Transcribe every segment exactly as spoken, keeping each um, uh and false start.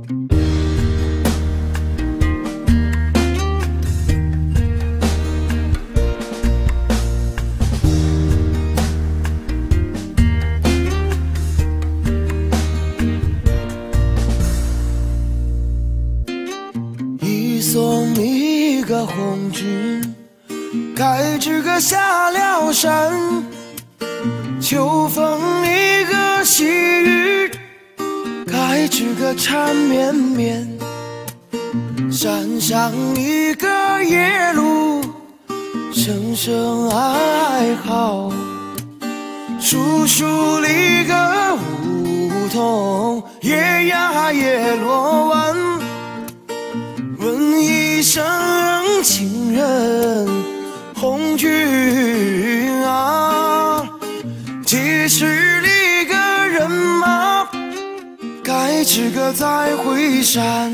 送你一个红军，该知个下了山。秋风一个细雨，该知个缠绵绵。山上一个夜路，声声哀嚎。树树里个梧桐，夜呀夜落晚。问一声情人红军啊，几十里个人马，该知个再回山。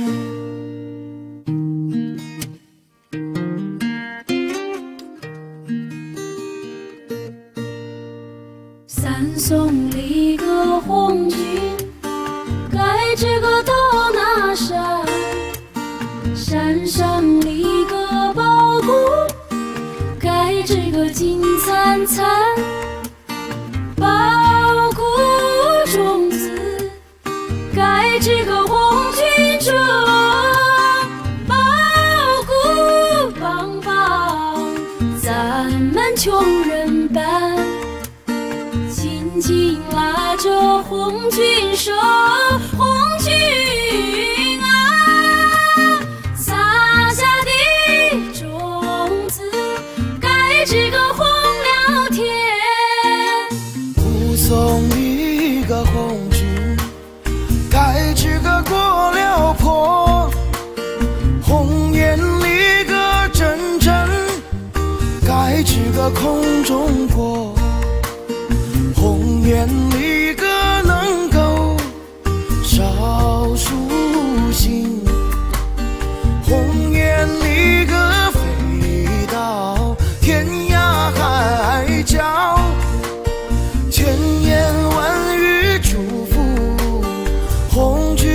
三送里个红军，该知个到那山。山上立个宝骨，该知个金灿灿。宝骨中子，该知个红军中。宝骨棒棒，咱们穷人办。紧紧拉着红军手，红军。 送一个红军，该知个过了坡。红颜里个阵阵，该知个空中过。红颜里个能够少数心，红颜里个飞到天涯海角。千言万语祝福红军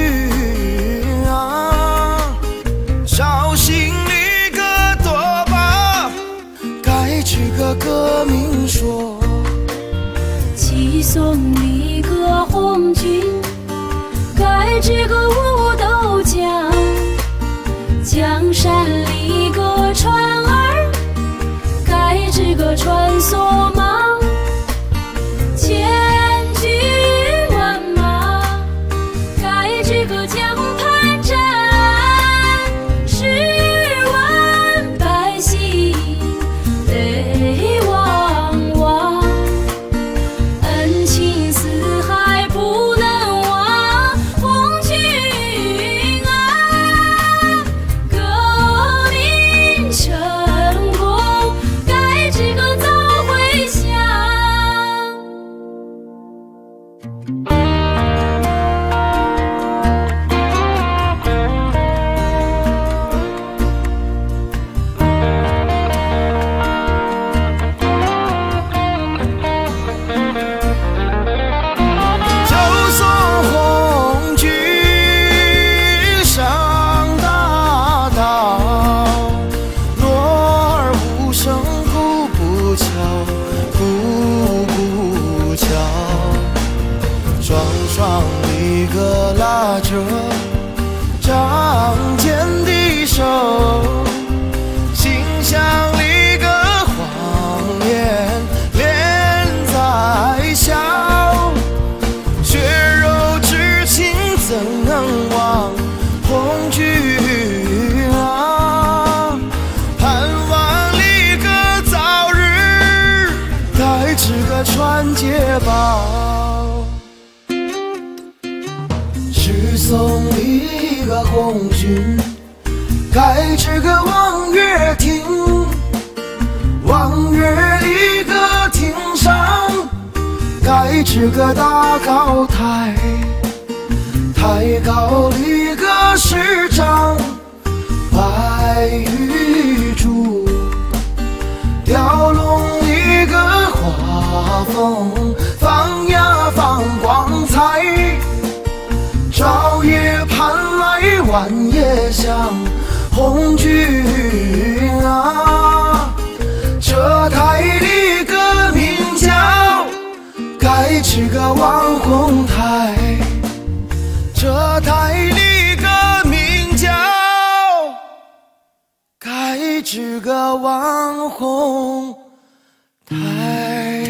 啊，绍兴里个多把，该知个革命说。 七送里个红军，该知个五斗江。江山里个船儿，该知个穿梭忙。千军万马，该知个江畔站。十万百姓泪汪汪，恩情四海不能忘。红军啊，革命成功，该知个早回乡。 就送红军上大道，锣儿无声哭不悄，哭不悄。双双一个拉着仗剑的手，心想里个谎言连在笑。血肉之情怎能忘红军啊，盼望里个早日该知个传捷报。十送一个红军，该知个望月亭。望月里个亭上，该知个大高台。台高里个石章，白玉柱。雕龙里个画风，放呀放光彩。朝夜盼来半夜像红军啊。这台里个名叫该吃个网红台，这台里个名叫该吃个网红台。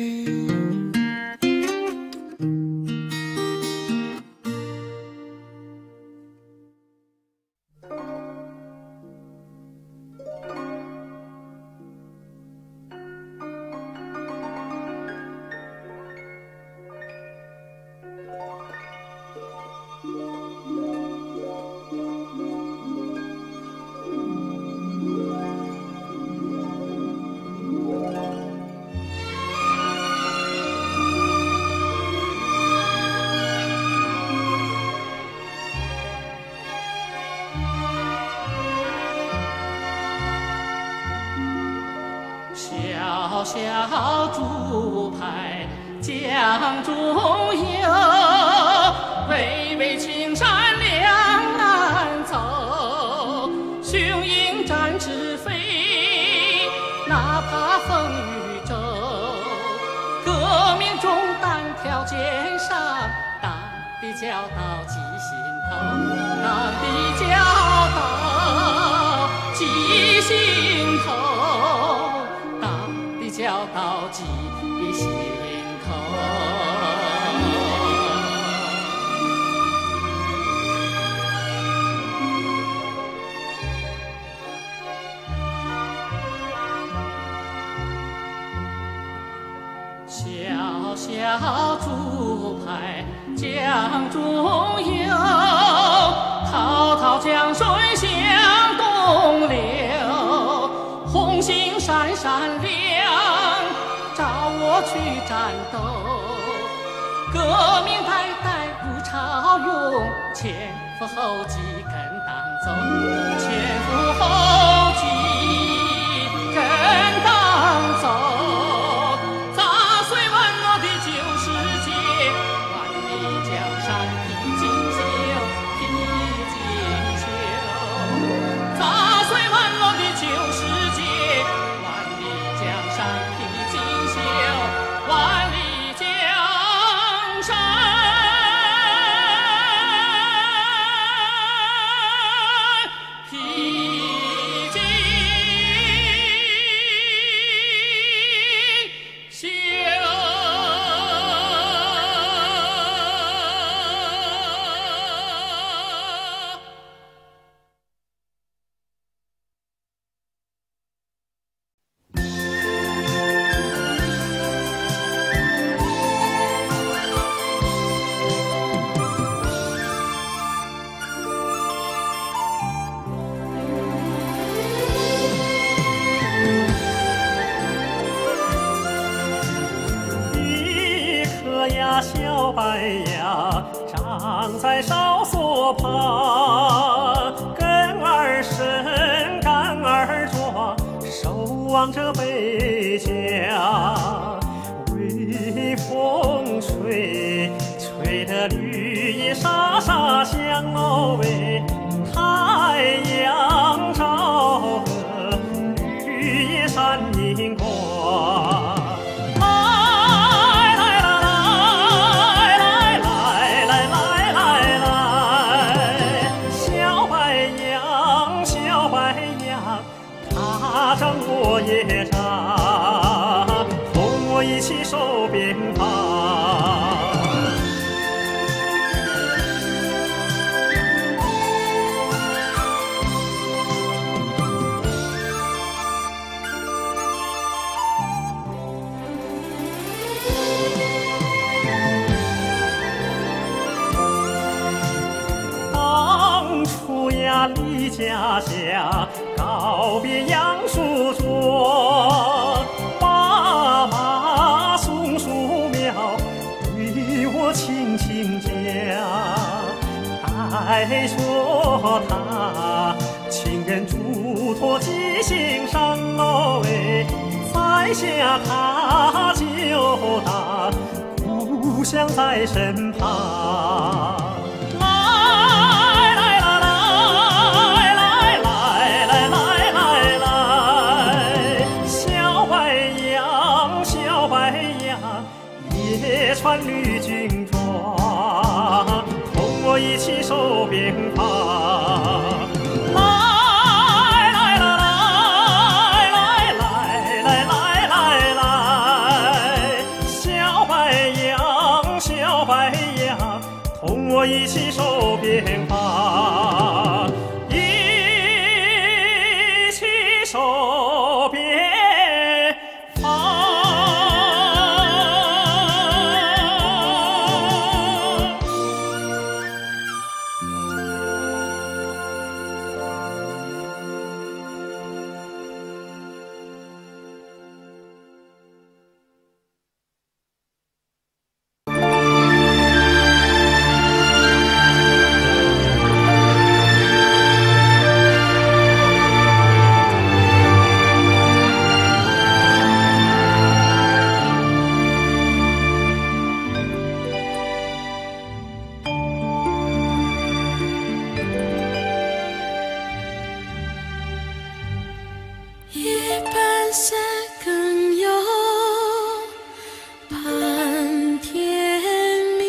小小竹排江中游，巍巍青山两岸走。雄鹰展翅飞，哪怕风雨骤。革命中单挑肩上，党的教导记心头，党的教导记心头。教导记心头。小小竹排江中游，滔滔江水向东流，红星闪闪亮，召我去战斗。革命代代如潮涌，前赴后继跟党走，前赴后继跟党走。砸碎万落的旧世界，万里江山披锦绣，披锦绣。砸碎万落的旧世界，万里江山披锦绣，万里江山披锦绣。 小白杨长在哨所旁，根儿深，干儿壮，守望着北疆。微风吹，吹得绿叶沙沙响哦喂，太阳照得绿叶闪银光。我也唱，同我一起守边防。当初呀，离家乡告别杨树桩，妈妈松树苗对我轻轻讲，爱说他情人嘱托记心上喽喂，在下他就答，故乡在身旁。来来来来。 起手兵法。来来来来来来来来来，小白羊小白羊，同我一起手兵法，一起手兵法。 夜半三更哟，盼天明。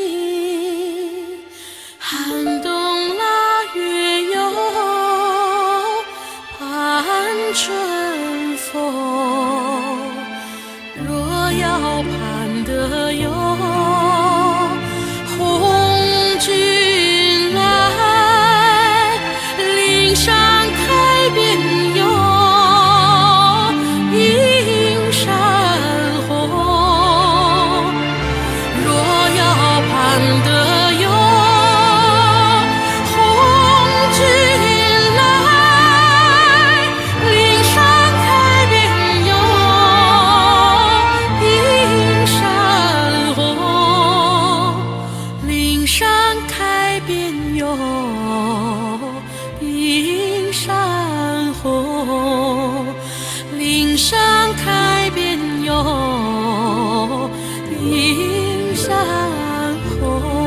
寒冬腊月哟，盼春风。若要盼得哟，红军来，岭上开遍哟。岭上开遍哟，映山红。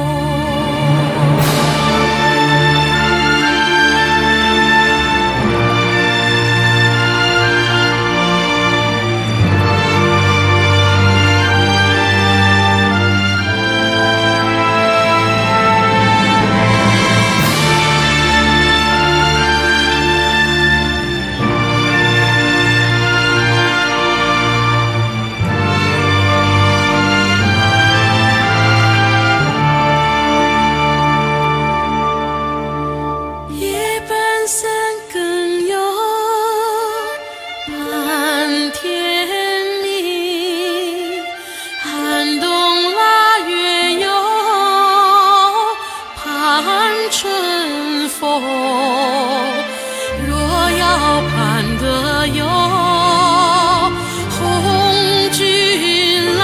春风，若要盼得哟，红军来，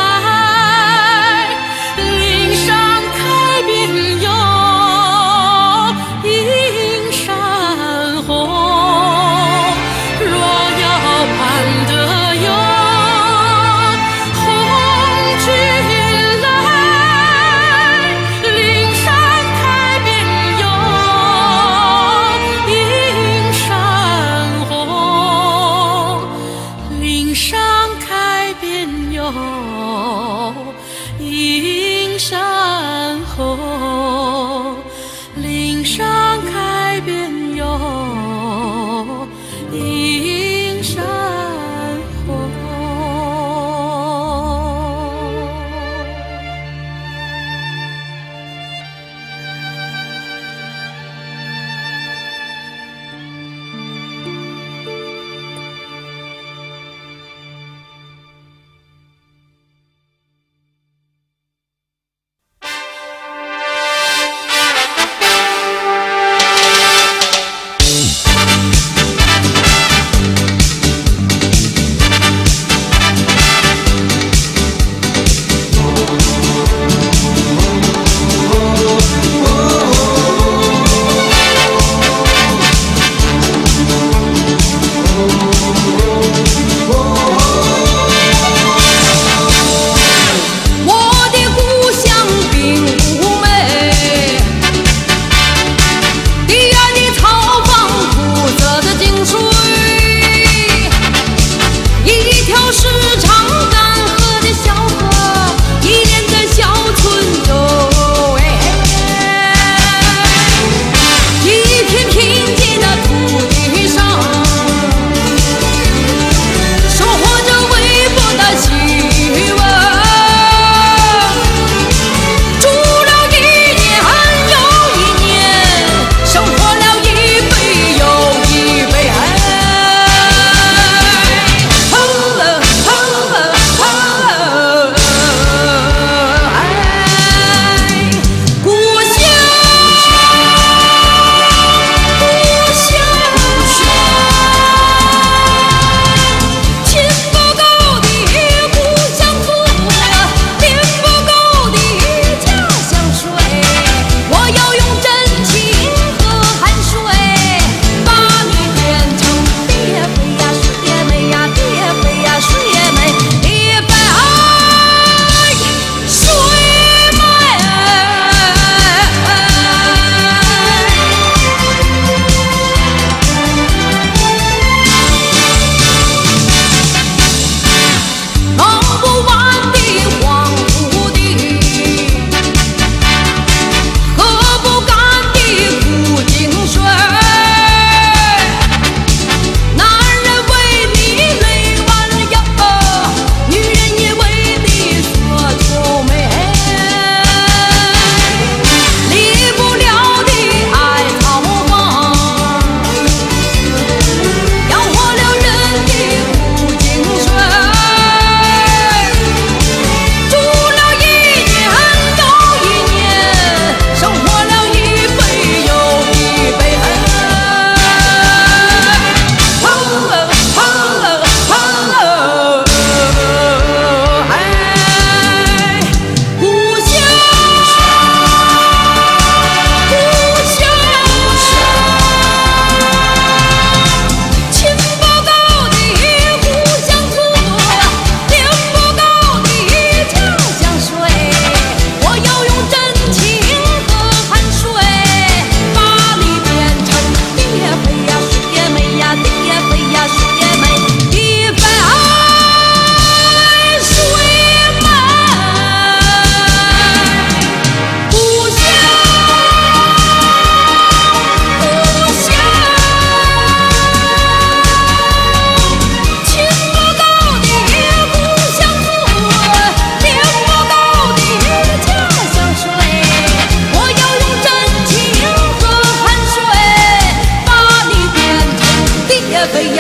岭上开遍哟，映山红。若要盼得哟，红军来，岭上开遍哟，映山红。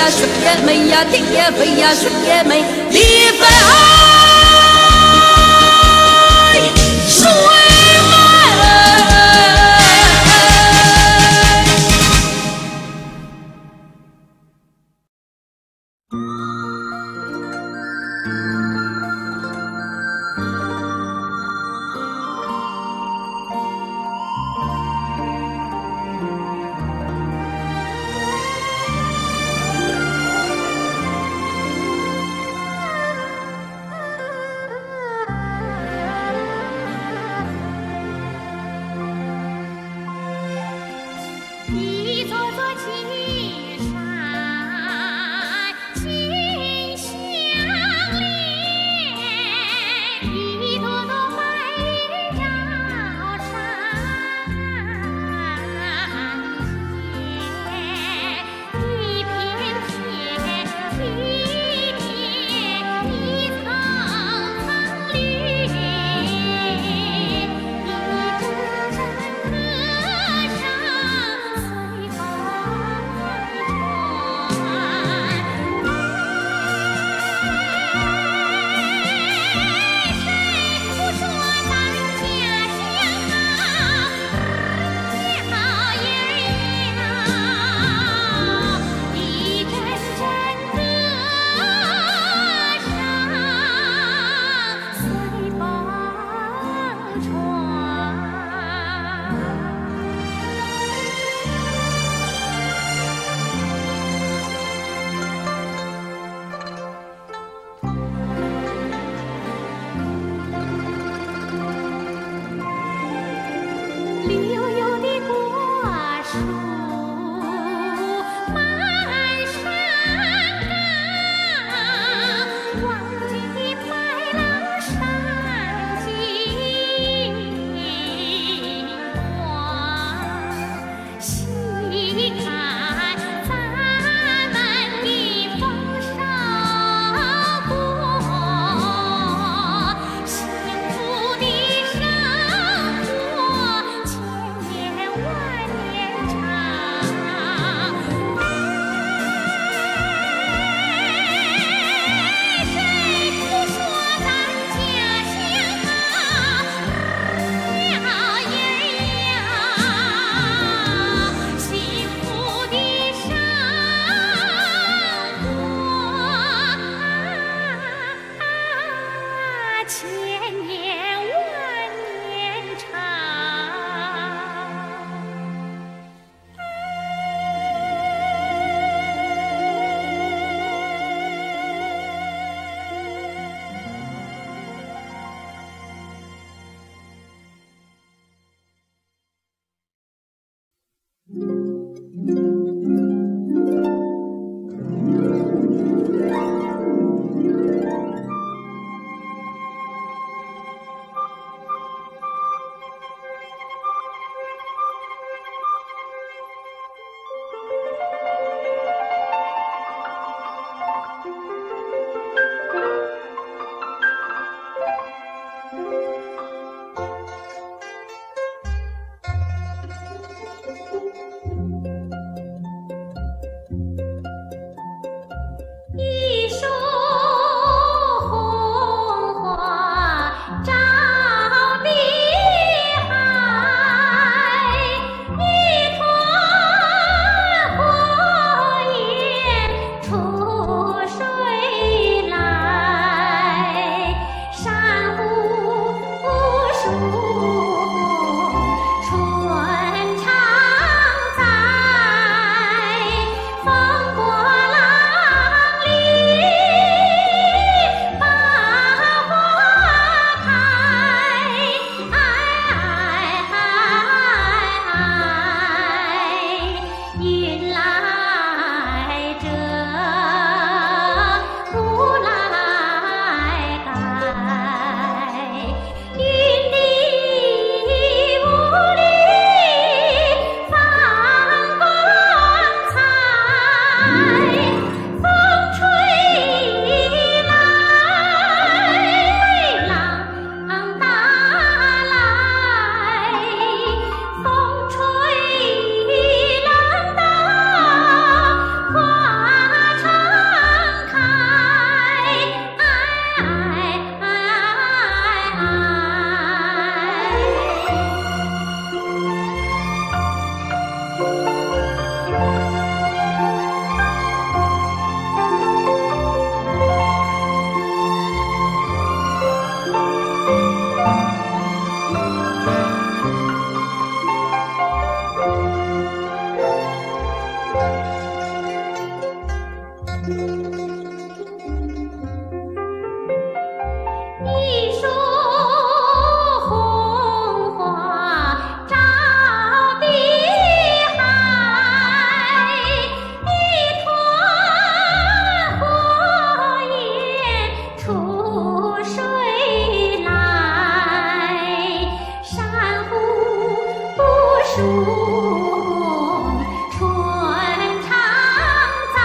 水也美呀，天也飞呀，水也美，地飞水一首红一树红花照碧海，一团火焰出水来，珊瑚不输春常在，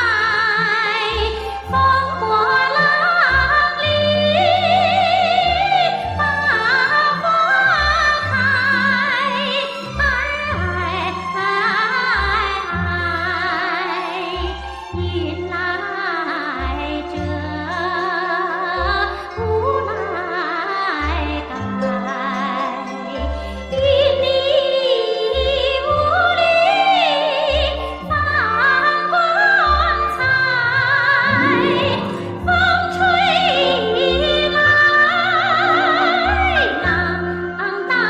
风波浪里把花开，迎来这无来该，因你无力放光彩，风吹来浪打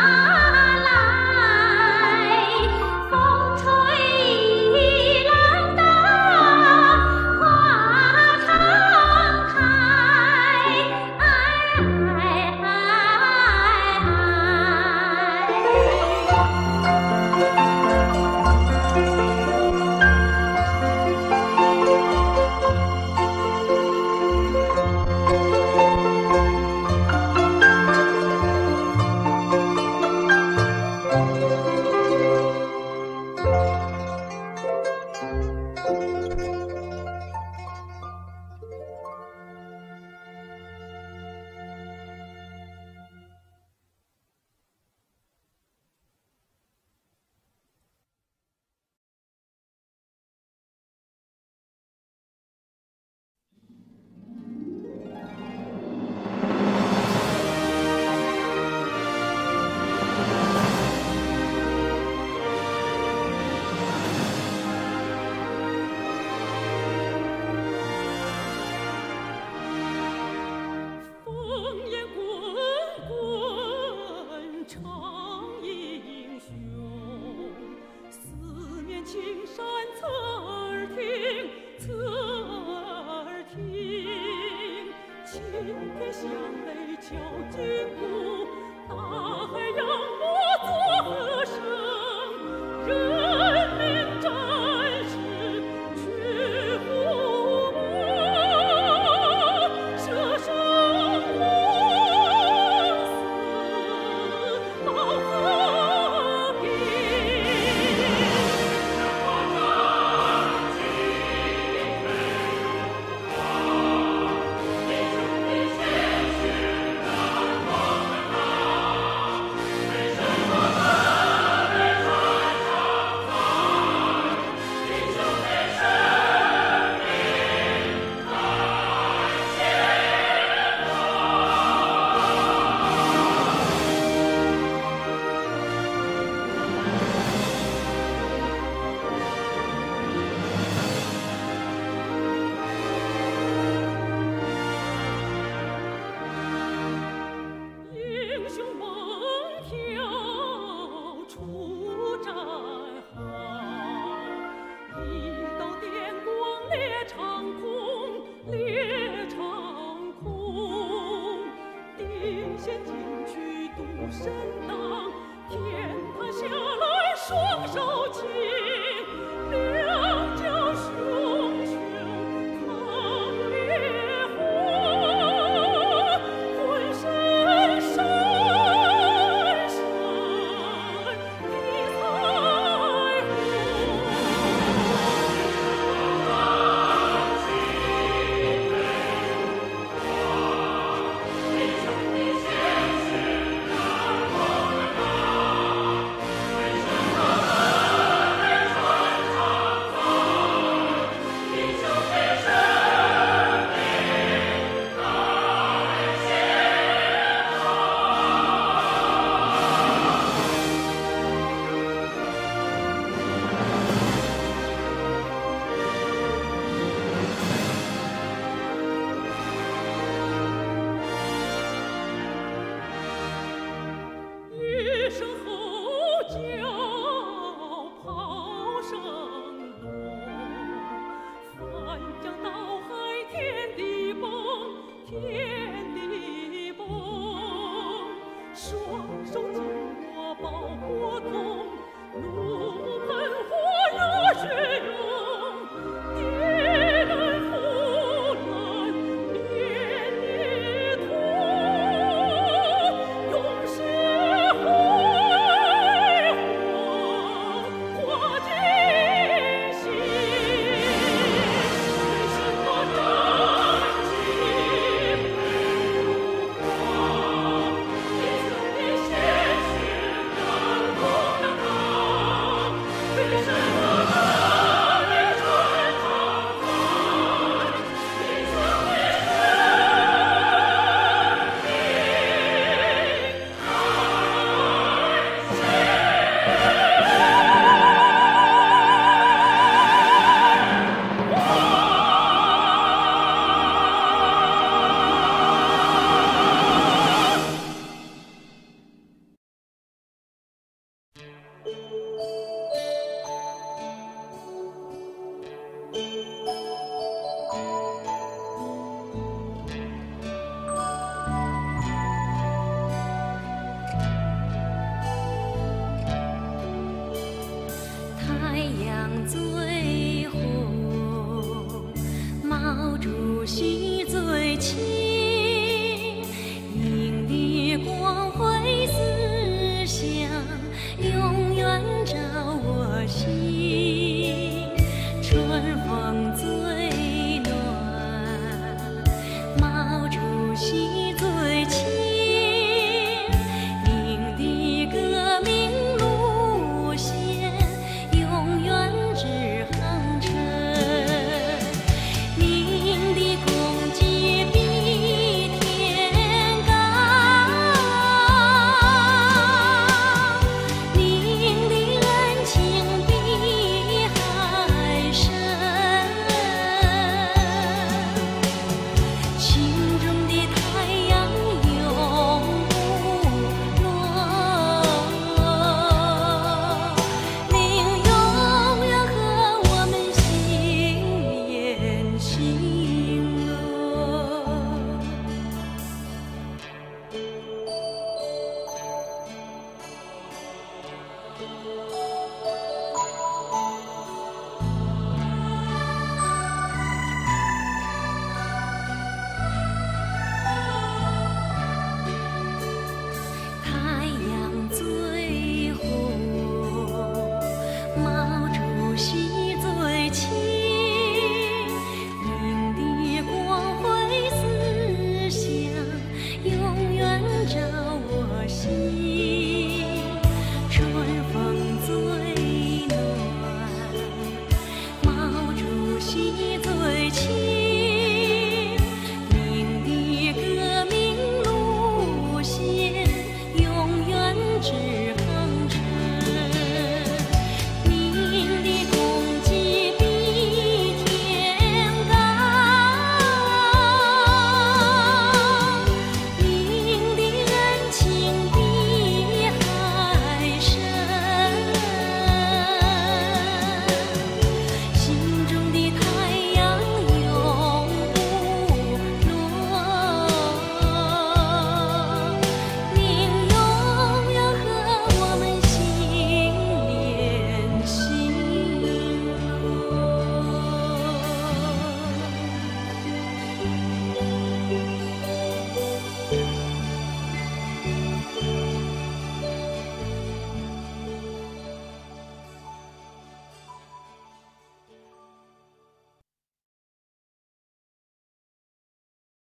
来，风吹浪打花常开，哎